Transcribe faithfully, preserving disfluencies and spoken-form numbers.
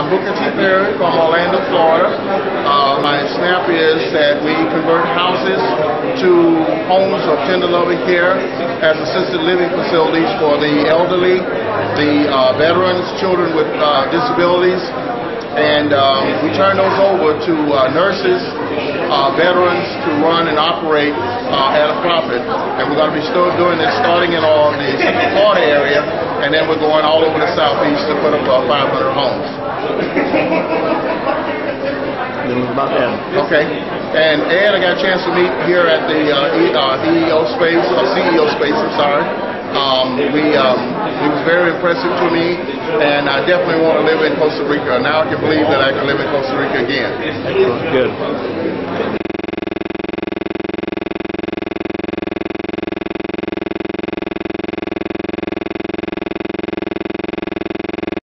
I'm Booker T. Perry from Orlando, Florida. Uh, my SNAP is that we convert houses to homes of tender loving care as assisted living facilities for the elderly, the uh, veterans, children with uh, disabilities, and um, we turn those over to uh, nurses, uh, veterans to run and operate uh, at a profit. And we're going to be still doing this starting in all the Florida area, and then we're going all over the Southeast to put up uh, five hundred homes. About that. Okay. And Ed, I got a chance to meet here at the uh, e, uh, E E O space, or C E O space, I'm sorry. Um, we, um, it was very impressive to me, and I definitely want to live in Costa Rica. Now I can believe that I can live in Costa Rica again. Good.